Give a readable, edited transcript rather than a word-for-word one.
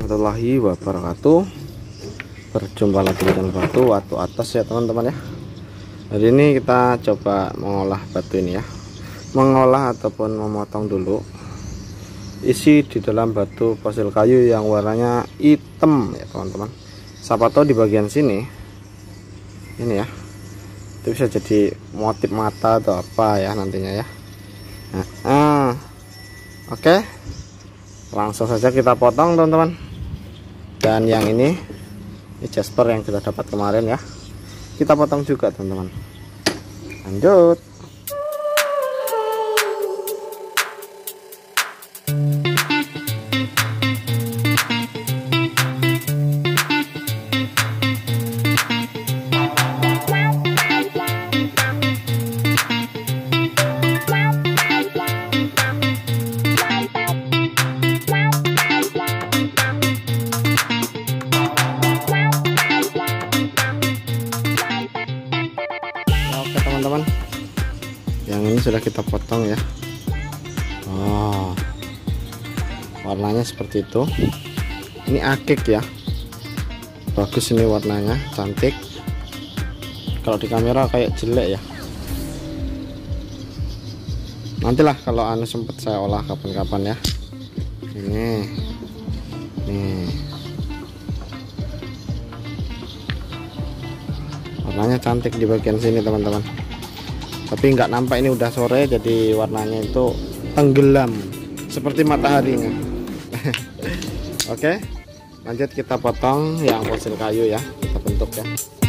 warahmatullahi wabarakatuh. Berjumpa lagi dengan Batu atas ya teman-teman ya. Hari ini kita coba mengolah batu ini ya, mengolah ataupun memotong dulu isi di dalam batu fosil kayu yang warnanya hitam ya teman-teman. Siapa tahu di bagian sini ini ya, itu bisa jadi motif mata atau apa ya nantinya ya. Oke, langsung saja kita potong teman-teman. Dan yang ini jasper yang kita dapat kemarin ya, kita potong juga teman-teman. Lanjut. Teman-teman, yang ini sudah kita potong ya. Warnanya seperti itu. Ini akik ya, bagus ini warnanya, cantik. Kalau di kamera kayak jelek ya. Nantilah kalau anu sempet saya olah kapan-kapan ya. Ini nih, warnanya cantik di bagian sini teman-teman. Tapi nggak nampak, ini udah sore jadi warnanya itu tenggelam seperti mataharinya. Oke, lanjut kita potong yang fosil kayu ya, kita bentuk ya.